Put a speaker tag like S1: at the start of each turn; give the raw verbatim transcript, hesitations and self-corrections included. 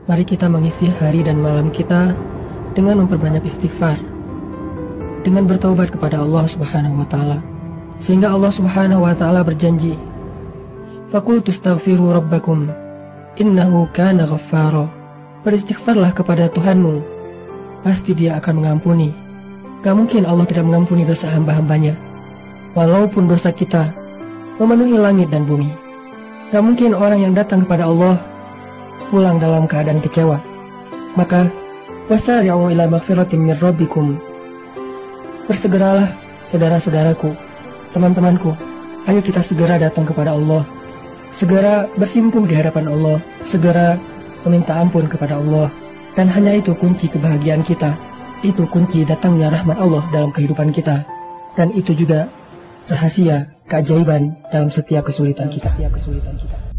S1: Mari kita mengisi hari dan malam kita dengan memperbanyak istighfar, dengan bertaubat kepada Allah Subhanahu wa Ta'ala, sehingga Allah Subhanahu wa Ta'ala berjanji, "Faqultu astaghfiru rabbakum innahu kana ghaffara." Beristighfarlah kepada Tuhanmu, pasti Dia akan mengampuni. Gak mungkin Allah tidak mengampuni dosa hamba-hambanya, walaupun dosa kita memenuhi langit dan bumi. Gak mungkin orang yang datang kepada Allah pulang dalam keadaan kecewa. Maka wasari'u ila maghfiratin min rabbikum. Bersegeralah saudara-saudaraku, teman-temanku, ayo kita segera datang kepada Allah, segera bersimpuh di hadapan Allah, segera meminta ampun kepada Allah. Dan hanya itu kunci kebahagiaan kita, itu kunci datangnya rahmat Allah dalam kehidupan kita, dan itu juga rahasia keajaiban dalam setiap kesulitan kita. Setiap kesulitan kita.